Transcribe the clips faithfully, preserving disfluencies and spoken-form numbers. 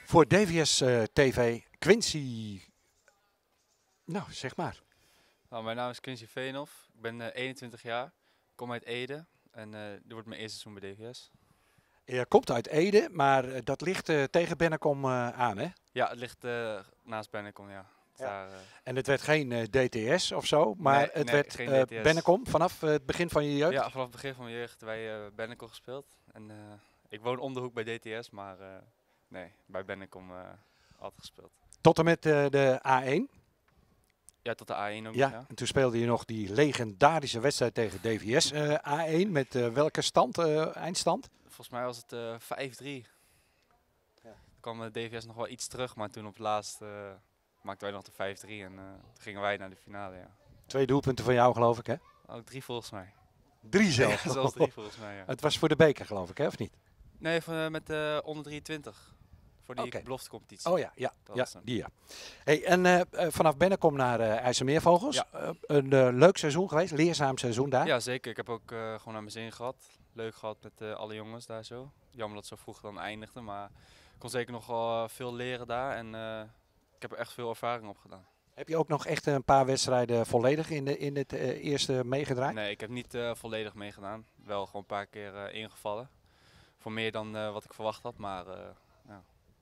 Voor D V S uh, T V, Quincy. Nou, zeg maar. Nou, mijn naam is Quincy Veenhoff. Ik ben uh, eenentwintig jaar. Ik kom uit Ede. En uh, dit wordt mijn eerste seizoen bij D V S. Je komt uit Ede, maar uh, dat ligt uh, tegen Bennekom uh, aan, hè? Ja, het ligt uh, naast Bennekom, ja. Ja. Daar, uh... En het werd geen uh, D T S of zo, maar nee, het nee, werd uh, Bennekom vanaf uh, het begin van je jeugd? Ja, vanaf het begin van mijn jeugd bij uh, Bennekom gespeeld. En, uh, ik woon om de hoek bij D T S, maar uh, nee, bij Bennekom uh, altijd gespeeld. Tot en met uh, de A één? Ja, tot de A één ook. Ja, ja, en toen speelde je nog die legendarische wedstrijd tegen D V S uh, A één. Met uh, welke stand, uh, eindstand? Volgens mij was het uh, vijf drie. Ja. Toen kwam uh, D V S nog wel iets terug, maar toen op het laatst uh, maakten wij nog de vijf drie en uh, toen gingen wij naar de finale. Ja. Twee doelpunten van jou, geloof ik, hè? Ook drie volgens mij. Drie zelfs? Ja, zelfs drie volgens mij, ja. Het was voor de beker, geloof ik, hè, of niet? Nee, voor, uh, met uh, onder drieëntwintig. Voor die okay. beloftecompetitie. Oh ja, ja, ja die ja. Hey, en uh, vanaf Bennekom naar uh, IJsselmeervogels. Ja. Uh, een uh, leuk seizoen geweest, leerzaam seizoen daar. Ja, zeker. Ik heb ook uh, gewoon naar mijn zin gehad. Leuk gehad met uh, alle jongens daar zo. Jammer dat het zo vroeg dan eindigde, maar ik kon zeker nog wel uh, veel leren daar. En uh, ik heb er echt veel ervaring op gedaan. Heb je ook nog echt een paar wedstrijden volledig in, de, in het uh, eerste meegedraaid? Nee, ik heb niet uh, volledig meegedaan. Wel gewoon een paar keer uh, ingevallen. Voor meer dan uh, wat ik verwacht had, maar uh, ja.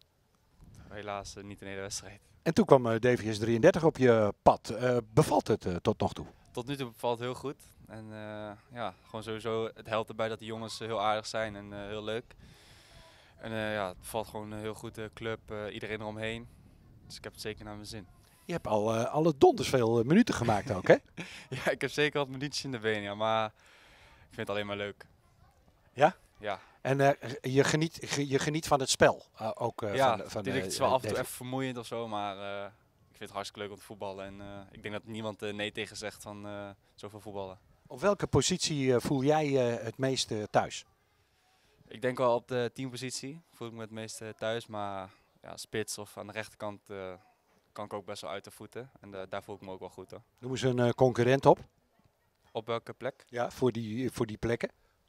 helaas uh, niet een hele wedstrijd. En toen kwam uh, D V S drieëndertig op je pad. Uh, bevalt het uh, tot nog toe? Tot nu toe bevalt het heel goed. En uh, ja, gewoon sowieso, het helpt erbij dat de jongens uh, heel aardig zijn en uh, heel leuk. En uh, ja, het valt gewoon uh, heel goed, de uh, club, uh, iedereen eromheen. Dus ik heb het zeker naar mijn zin. Je hebt al uh, alle donders veel uh, minuten gemaakt ook, hè? Ja, ik heb zeker wat minuutjes in de benen, ja, maar ik vind het alleen maar leuk. Ja? Ja. En uh, je, geniet, je geniet van het spel? Uh, ook, uh, ja, van, van, uh, het is wel uh, af en toe even vermoeiend of zo, maar uh, ik vind het hartstikke leuk om te voetballen. En uh, ik denk dat niemand uh, nee tegen zegt van uh, zoveel voetballen. Op welke positie uh, voel jij uh, het meest uh, thuis? Ik denk wel op de teampositie voel ik me het meest uh, thuis, maar ja, spits of aan de rechterkant uh, kan ik ook best wel uit de voeten. En uh, daar voel ik me ook wel goed hoor. Noem eens een uh, concurrent op. Op welke plek? Ja, voor die, voor die plekken.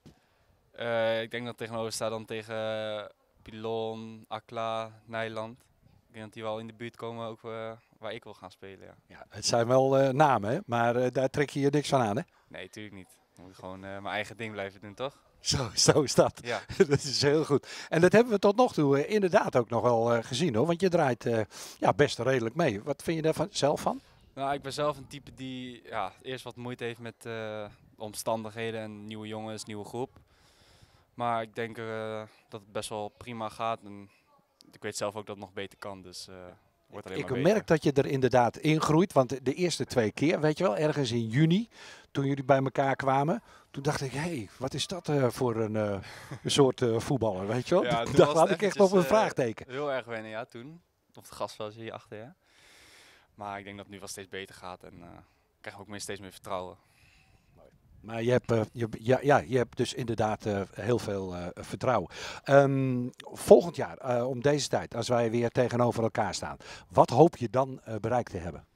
Uh, ik denk dat tegenover staat dan tegen uh, Pilon, Akla, Nijland. Ik denk dat die wel in de buurt komen ook uh, waar ik wil gaan spelen. Ja. Ja, het zijn wel uh, namen, hè? Maar uh, daar trek je je niks van aan, hè? Nee, natuurlijk niet. Ik moet gewoon uh, mijn eigen ding blijven doen, toch? Zo, zo is dat. Ja. Dat is heel goed. En dat hebben we tot nog toe uh, inderdaad ook nog wel uh, gezien, hoor. Want je draait uh, ja, best redelijk mee. Wat vind je daar van, zelf van? Nou, ik ben zelf een type die ja, eerst wat moeite heeft met uh, omstandigheden en nieuwe jongens, nieuwe groep. Maar ik denk uh, dat het best wel prima gaat en ik weet zelf ook dat het nog beter kan, dus uh, wordt alleen ik maar merk beter. dat je er inderdaad ingroeit, want de eerste twee keer, weet je wel, ergens in juni, toen jullie bij elkaar kwamen, toen dacht ik, hé, hey, wat is dat uh, voor een, uh, een soort uh, voetballer, weet je wel? Ja, Daar had ik echt op een uh, vraagteken. Heel erg wennen, ja, toen. Op het gasveld hier achter, ja. Maar ik denk dat het nu wel steeds beter gaat en uh, ik krijg ook meer, steeds meer vertrouwen. Maar je hebt, uh, je, ja, ja, je hebt dus inderdaad uh, heel veel uh, vertrouwen. Um, volgend jaar, uh, om deze tijd, als wij weer tegenover elkaar staan, wat hoop je dan uh, bereikt te hebben?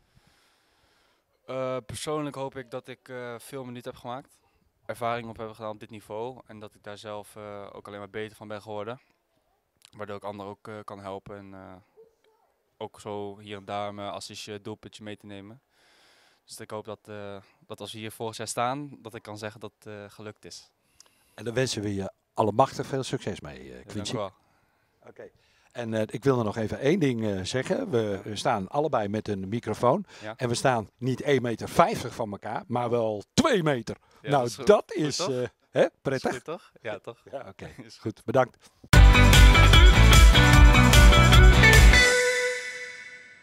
Uh, persoonlijk hoop ik dat ik uh, veel minuten heb gemaakt. Ervaring op heb gedaan op dit niveau. En dat ik daar zelf uh, ook alleen maar beter van ben geworden. Waardoor ik anderen ook uh, kan helpen. En uh, ook zo hier en daar mijn assistje, doelpuntje mee te nemen. Dus ik hoop dat, uh, dat als we hier volgend jaar staan, dat ik kan zeggen dat het uh, gelukt is. En dan wensen we je allemachtig veel succes mee, uh, Quincy. Ja, dank u wel. Oké. Okay. En uh, ik wil er nog even één ding uh, zeggen. We uh, staan allebei met een microfoon. Ja. En we staan niet één meter vijftig van elkaar, maar wel twee meter. Ja, nou, dat is, dat is uh, hè, prettig. Is goed, toch? Ja, toch? Ja, oké. Okay. Goed, bedankt.